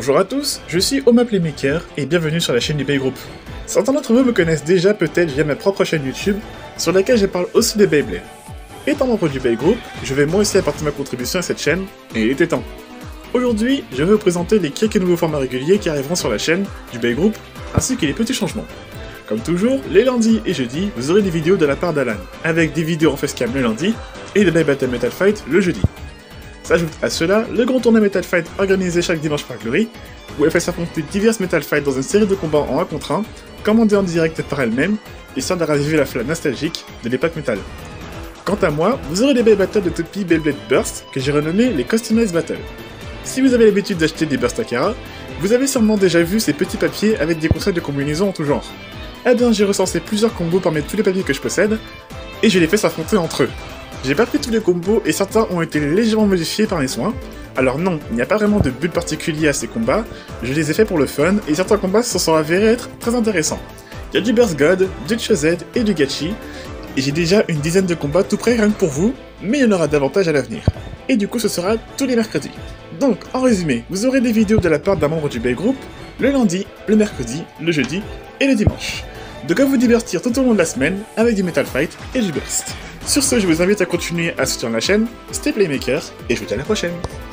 Bonjour à tous, je suis Oma Playmaker et bienvenue sur la chaîne du Beygroup. Certains d'entre vous me connaissent déjà peut-être via ma propre chaîne YouTube, sur laquelle je parle aussi des Beyblade. Étant membre du Beygroup, je vais moi aussi apporter ma contribution à cette chaîne, et il était temps. Aujourd'hui, je vais vous présenter les quelques nouveaux formats réguliers qui arriveront sur la chaîne du Beygroup, ainsi que les petits changements. Comme toujours, les lundis et jeudis, vous aurez des vidéos de la part d'Alan, avec des vidéos en facecam le lundi, et de Live Battle Metal Fight le jeudi. S'ajoute à cela le grand tournoi Metal Fight organisé chaque dimanche par Glory, où elle fait s'affronter diverses Metal Fight dans une série de combats en 1 contre 1, commandés en direct par elle-même, histoire de raviver la flamme nostalgique de l'époque Metal. Quant à moi, vous aurez des Beyblade Battles de Topi Beyblade Burst, que j'ai renommé les Customized Battle. Si vous avez l'habitude d'acheter des Burst Akara, vous avez sûrement déjà vu ces petits papiers avec des conseils de combinaison en tout genre. Eh bien j'ai recensé plusieurs combos parmi tous les papiers que je possède, et je les fais s'affronter entre eux. J'ai pas pris tous les combos et certains ont été légèrement modifiés par mes soins. Alors non, il n'y a pas vraiment de but particulier à ces combats, je les ai faits pour le fun et certains combats se sont avérés être très intéressants. Il y a du Burst God, du Chosed et du Gachi, et j'ai déjà une dizaine de combats tout prêts rien que pour vous, mais il y en aura davantage à l'avenir. Et du coup ce sera tous les mercredis. Donc en résumé, vous aurez des vidéos de la part d'un membre du Beygroup, le lundi, le mercredi, le jeudi et le dimanche. De quoi vous divertir tout au long de la semaine avec du Metal Fight et du Burst. Sur ce, je vous invite à continuer à soutenir la chaîne, c'était Playmaker, et je vous dis à la prochaine.